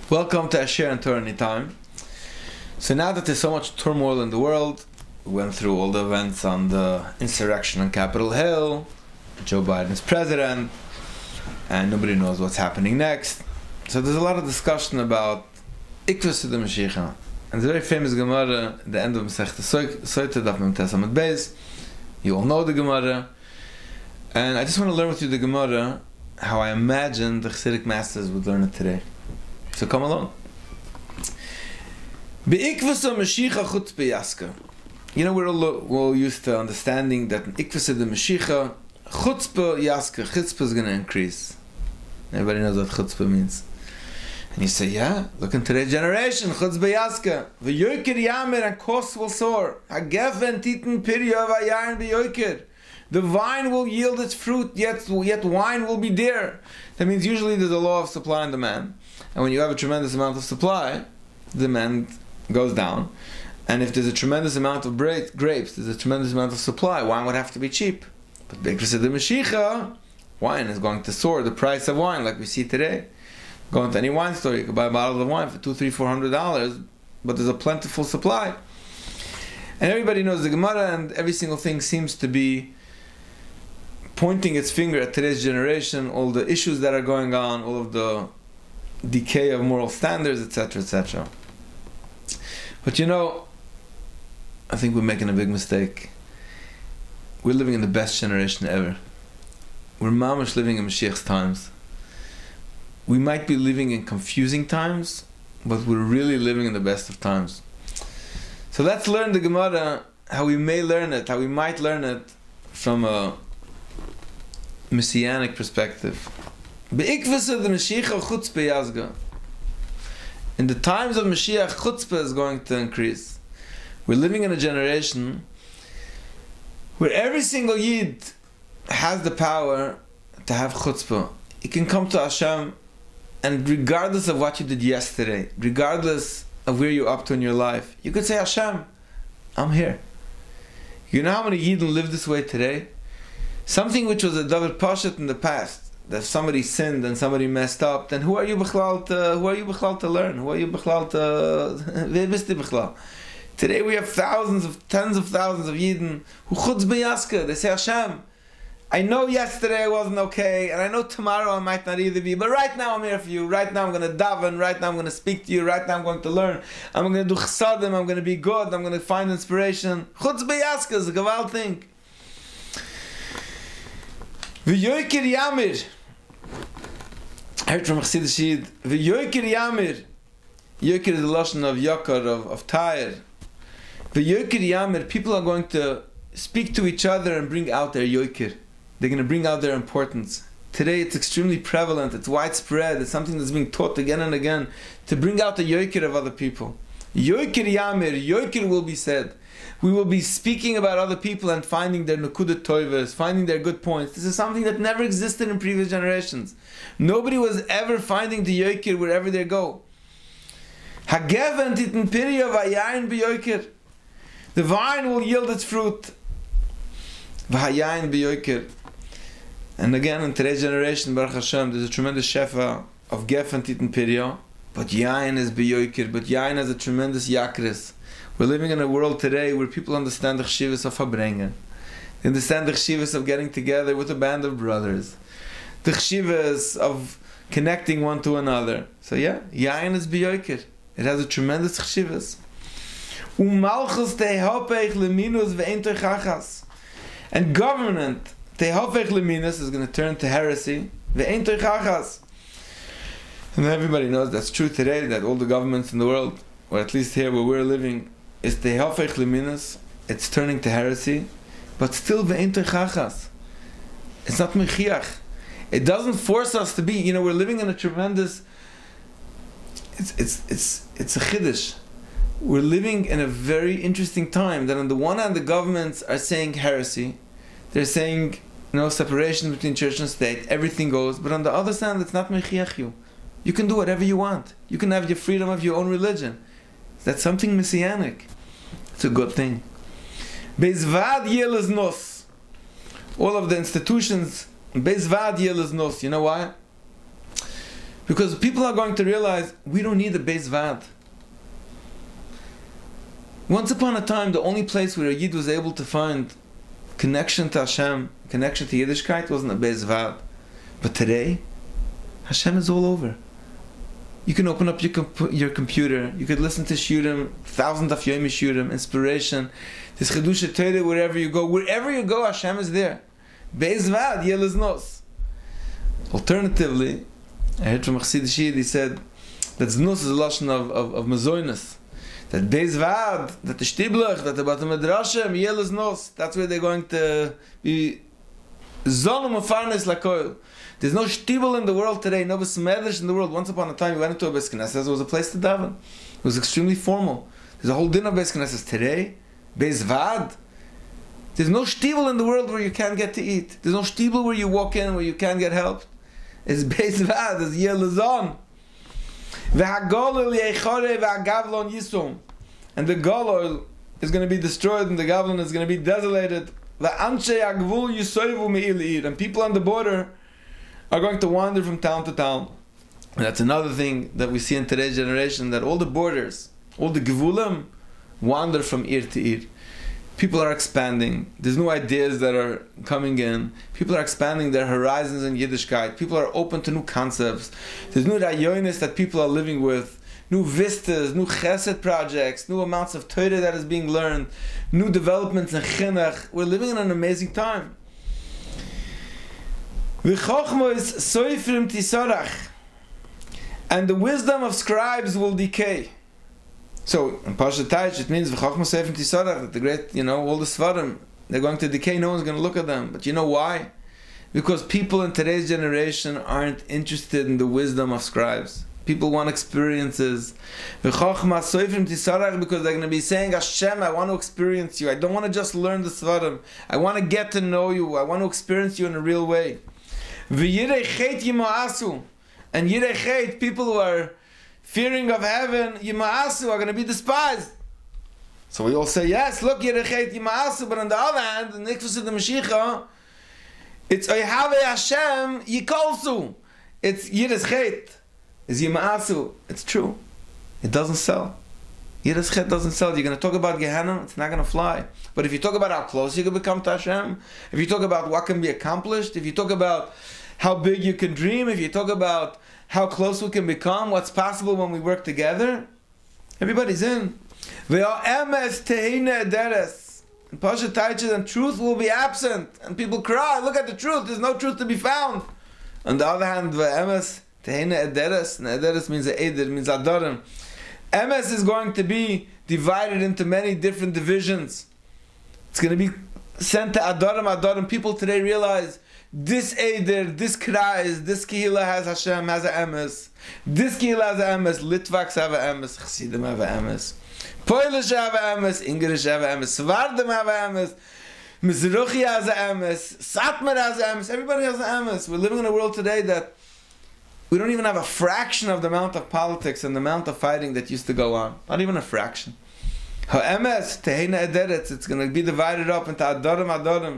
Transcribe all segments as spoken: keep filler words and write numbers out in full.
Welcome to Asher and Torah Anytime. So now that there's so much turmoil in the world, we went through all the events on the insurrection on Capitol Hill, Joe Biden's president, and nobody knows what's happening next. So there's a lot of discussion about Ikvus the Mashiach. And the very famous Gemara at the end of Masechta Soita, Daf Mem Tes Amud Beis. You all know the Gemara. And I just want to learn with you the Gemara how I imagine the Chassidic masters would learn it today. So come along. Be'ikvasa Mashiach chutzpah yaska. You know, we're all, we're all used to understanding that ikvasa the Mashiach chutzpah yaska, chutzpah is going to increase. Everybody knows what chutzpah means. And you say, yeah, look in today's generation, chutzpah yaska. V'yoker yamer, and costs will soar. Hagefen titen pirya v'yayin b'yoker. The vine will yield its fruit, yet, yet wine will be dear. That means usually there's a law of supply and demand. And when you have a tremendous amount of supply, demand goes down. And if there's a tremendous amount of grapes, there's a tremendous amount of supply, wine would have to be cheap. But because of the Mashiach, wine is going to soar. The price of wine, like we see today. Go into any wine store, you can buy a bottle of wine for two, three, four hundred dollars, but there's a plentiful supply. And everybody knows the Gemara, and every single thing seems to be pointing its finger at today's generation, all the issues that are going on, all of the decay of moral standards, et cetera, et cetera. But you know, I think we're making a big mistake. We're living in the best generation ever. We're mamish living in Mashiach's times. We might be living in confusing times, but we're really living in the best of times. So let's learn the Gemara, how we may learn it, how we might learn it from a messianic perspective. In the times of Mashiach, chutzpah is going to increase. We're living in a generation where every single Yid has the power to have chutzpah. You can come to Hashem, and regardless of what you did yesterday, regardless of where you're up to in your life, you could say, Hashem, I'm here. You know how many Yidden live this way today? Something which was a David Pashat in the past, that if somebody sinned and somebody messed up, then who are you bichlal to, who are you bichlal to learn? Who are you bichlal to... Today we have thousands of, tens of thousands of Yidden who chutz beyaska. They say, Hashem, I know yesterday I wasn't okay, and I know tomorrow I might not either be, but right now I'm here for you. Right now I'm going to daven, right now I'm going to speak to you, right now I'm going to learn. I'm going to do chsadim, I'm going to be good, I'm going to find inspiration. Chutz beyaska is a gewalt thing. V'yoker yamir. I heard from a Chassidish Yid. V'yoker yamir. Yoker is the lashon of yokar, of, of tire. V'yoker yamir. People are going to speak to each other and bring out their yoker. They're going to bring out their importance. Today it's extremely prevalent, it's widespread, it's something that's being taught again and again, to bring out the yoker of other people. Yoker yamir. Yoker will be said. We will be speaking about other people and finding their nukudat toivas, finding their good points. This is something that never existed in previous generations. Nobody was ever finding the yoker wherever they go. Hageven titen pirya v'hayayin b'yoker. The vine will yield its fruit. V'hayayin b'yoker. And again, in today's generation, Baruch Hashem, there's a tremendous shefa of gefen titen pirya, but yayin is b'yoker. But yayin has a tremendous yakris. We're living in a world today where people understand the chshivas of Habrengen. They understand the chshivas of getting together with a band of brothers. The chshivas of connecting one to another. So yeah, yayin is biyoker. It has a tremendous chshivas. Umalchus tehopech leminus ve'entoi chachas. And government, tehopech leminus, is going to turn to heresy. Ve'entoi chachas. And everybody knows that's true today, that all the governments in the world, or at least here where we're living, is tehopech leminus. It's turning to heresy, but still ve'entoi chachas. It's not mechiach. It doesn't force us to be. You know, we're living in a tremendous. It's it's it's it's a chiddush. We're living in a very interesting time. That on the one hand, the governments are saying heresy. They're saying, you know, separation between church and state. Everything goes. But on the other hand, it's not mechiach you. You can do whatever you want. You can have your freedom of your own religion. That's something messianic. It's a good thing. Bezvad yeles nos. All of the institutions, bezvad yeles nos. You know why? Because people are going to realize we don't need a Beis Vad. Once upon a time, the only place where a Yid was able to find connection to Hashem, connection to Yiddishkeit, wasn't a Beis Vad. But today, Hashem is all over. You can open up your comp- your computer. You could listen to Shurim, thousands of Yomi Shurim, inspiration. There's Chedusha Torah wherever you go. Wherever you go, Hashem is there. Beis Vad, Yelez Nos. Alternatively, I heard from a Chassidish Yid, he said that Znus is a lashon of, of, of Mazoinus. That Beis Vad, that the Shtiblach, that the Bat Midrashim, Yelez Nos, that's where they're going to be Zonum Ufarnes Lakoil. There's no shtibel in the world today, no besmedrish in the world. Once upon a time, you went into a Beis Knesset, it was a place to daven. It was extremely formal. There's a whole din of Beis Knesset today. Beis Vad. There's no shtibel in the world where you can't get to eat. There's no shtibel where you walk in where you can't get help. It's Beis Vad, it's Yelazon. V'hagolil yeichore v'hagavlon yisum. And the golol is going to be destroyed and the gavlon is going to be desolated. V'anshei agvul yisoivu me'il. And people on the border are going to wander from town to town. And that's another thing that we see in today's generation, that all the borders, all the gevulim, wander from ear to ear. People are expanding. There's new ideas that are coming in. People are expanding their horizons in Yiddishkeit. People are open to new concepts. There's new rayonis that people are living with, new vistas, new chesed projects, new amounts of Torah that is being learned, new developments in chinuch. We're living in an amazing time. And the wisdom of scribes will decay. So in Pashat Taish it means that the great, you know, all the Svarim, they're going to decay, no one's going to look at them. But you know why? Because people in today's generation aren't interested in the wisdom of scribes. People want experiences. Because they're going to be saying, Hashem, I want to experience you. I don't want to just learn the Svarim. I want to get to know you. I want to experience you in a real way. And Yirei Chet, people who are fearing of heaven, Yima'asu, are going to be despised. So we all say, yes, look, Yirei Chet, Yima'asu, but on the other hand, in the Nikvus of the Mashiach, it's Oyhave Hashem, Yikolsu. It's Yirei Chet, it's Yima'asu. It's true. It doesn't sell. Yirei Chet doesn't sell. You're going to talk about Gehenna, it's not going to fly. But if you talk about how close you can become to Hashem, if you talk about what can be accomplished, if you talk about how big you can dream, if you talk about how close we can become, what's possible when we work together, everybody's in. And Pasha Taiches, and truth will be absent, and people cry, look at the truth, there's no truth to be found. On the other hand, Emes Tehina Ederes, and Ederes means Eder, means Adorim. Emes is going to be divided into many different divisions. It's going to be sent to Adorim, Adorim. People today realize this Eder, this Kreis, this Kehila has Hashem, has a Emes. This Kehila has a Emes, Litvaks have a Emes, Chassidim have a Emes. Polish have a Emes, English have a Emes, Svardim have a Emes, Mizrachi has a Emes, Satmar has a Emes, everybody has a Emes. We're living in a world today that we don't even have a fraction of the amount of politics and the amount of fighting that used to go on. Not even a fraction. Ha-Emes, Tehina Ederetz, it's going to be divided up into Adorim, Adorim.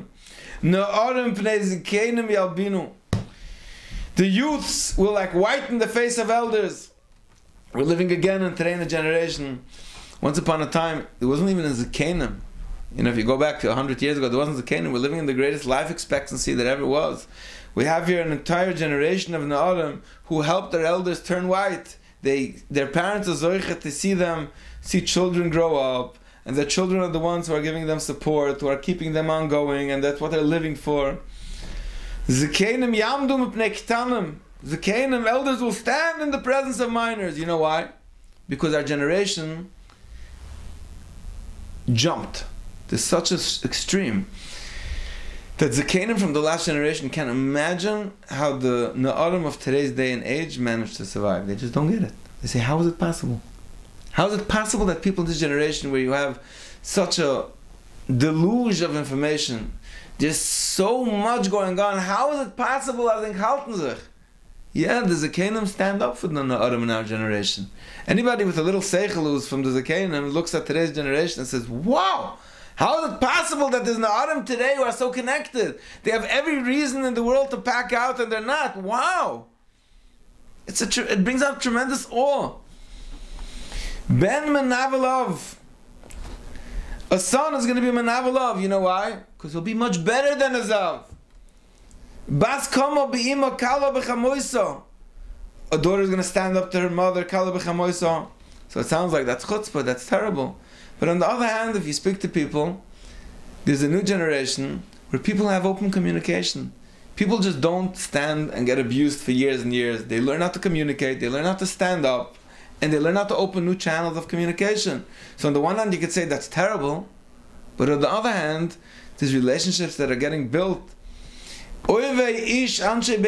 The youths will like whiten the face of elders. We're living again in today in a generation. Once upon a time, there wasn't even a Zakanim. You know, if you go back to a hundred years ago, there wasn't Zakanim. We're living in the greatest life expectancy that ever was. We have here an entire generation of Na'arim who helped their elders turn white. They, their parents are zoichet to see them, see children grow up. And the children are the ones who are giving them support, who are keeping them ongoing, and that's what they're living for. Zakanim yamdu mipnei ketanim. Zakanim, elders will stand in the presence of minors. You know why? Because our generation jumped to such an extreme that Zakanim from the last generation can't imagine how the Na'arim of today's day and age managed to survive. They just don't get it. They say, how is it possible? How is it possible that people in this generation, where you have such a deluge of information, there's so much going on, how is it possible as in Kaltenzich? Yeah, the Zakanim stand up for the Na'arim in our generation. Anybody with a little seichel who's from the Zakanim looks at today's generation and says, wow, how is it possible that there's Na'arim today who are so connected? They have every reason in the world to pack out and they're not. Wow! It's a, it brings out tremendous awe. Ben Menavelov. A son is going to be Menavelov. You know why? Because he'll be much better than a Zav. Bas Komo Be'ima Kala B'chamoiso. A daughter is going to stand up to her mother, Kala B'chamoiso. So it sounds like that's chutzpah, that's terrible. But on the other hand, if you speak to people, there's a new generation where people have open communication. People just don't stand and get abused for years and years. They learn how to communicate, they learn how to stand up, and they learn how to open new channels of communication. So on the one hand, you could say that's terrible, but on the other hand, there's relationships that are getting built. Person's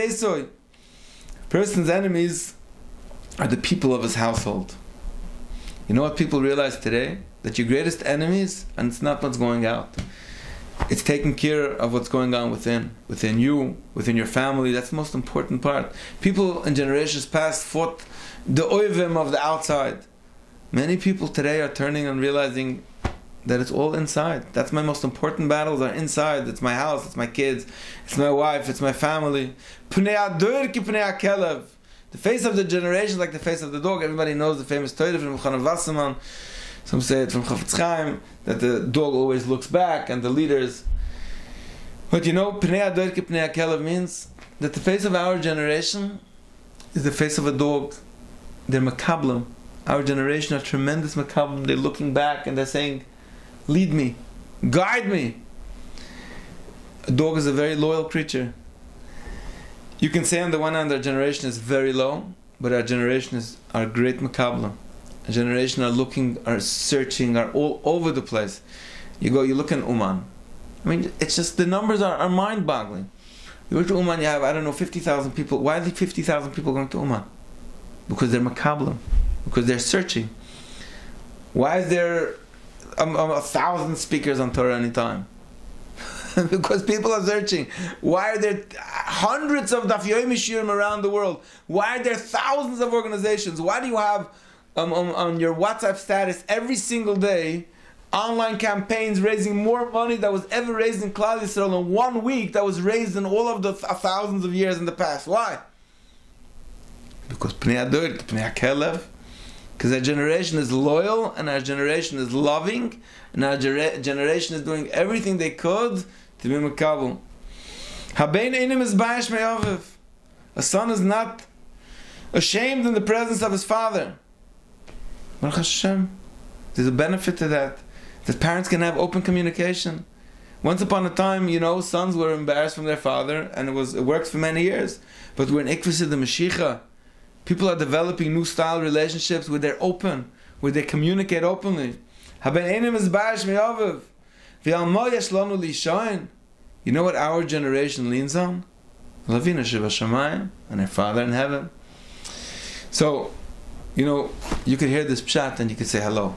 enemies are the people of his household. You know what people realize today? That your greatest enemies, and it's not what's going out. It's taking care of what's going on within, within you, within your family. That's the most important part. People in generations past fought the oivim of the outside. Many people today are turning and realizing that it's all inside. That's my most important battles are inside. It's my house, it's my kids, it's my wife, it's my family. Pnei adur ki pnei hakelev. The face of the generation is like the face of the dog. Everybody knows the famous Torah from Chanan Wasserman. Some say it from Chafetz Chaim, that the dog always looks back, and the leaders. But you know, Pnei adur ki pnei hakelev means that the face of our generation is the face of a dog. They're makablim. Our generation are tremendous makablim. They're looking back and they're saying, lead me, guide me. A dog is a very loyal creature. You can say on the one hand our generation is very low, but our generation is our great makablim. Our generation are looking, are searching, are all over the place. You go, you look in Uman. I mean, it's just the numbers are, are mind-boggling. You go to Uman, you have, I don't know, fifty thousand people. Why are there fifty thousand people going to Uman? Because they're makablim. Because they're searching. Why is there um, um, a thousand speakers on Torah anytime? Because people are searching. Why are there hundreds of Daf Yomi Shiurim around the world? Why are there thousands of organizations? Why do you have um, um, on your WhatsApp status every single day online campaigns raising more money that was ever raised in Klal Yisrael in one week that was raised in all of the th- thousands of years in the past? Why? Because Pnei adur ki pnei hakelev. Because our generation is loyal, and our generation is loving, and our ger- generation is doing everything they could to be makabel. Habein einim is ba'ish me'aviv. A son is not ashamed in the presence of his father. Baruch Hashem. There's a benefit to that. That parents can have open communication. Once upon a time, you know, sons were embarrassed from their father, and it was it worked for many years. But we're in Ikvus of the Mashiach. People are developing new style relationships where they're open, where they communicate openly. You know what our generation leans on? Lavina Sheva Shamayim, and our Father in heaven. So, you know, you could hear this pshat and you could say hello.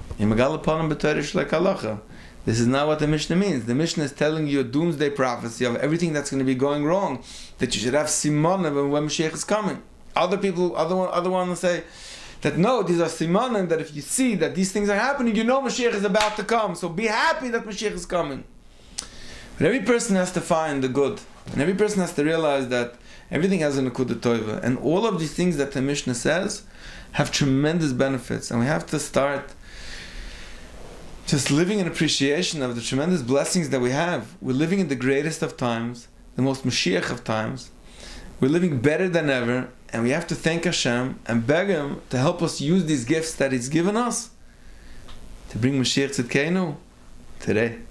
This is not what the Mishnah means. The Mishnah is telling you a doomsday prophecy of everything that's going to be going wrong, that you should have simanim when Mashiach is coming. Other people, other one, other ones say that no, these are simanim, that if you see that these things are happening, you know Mashiach is about to come. So be happy that Mashiach is coming. But every person has to find the good, and every person has to realize that everything has a nekuda tova, and all of these things that the Mishnah says have tremendous benefits, and we have to start just living in appreciation of the tremendous blessings that we have. We're living in the greatest of times, the most Mashiach of times. We're living better than ever, and we have to thank Hashem and beg Him to help us use these gifts that He's given us to bring Mashiach Tzidkeinu today.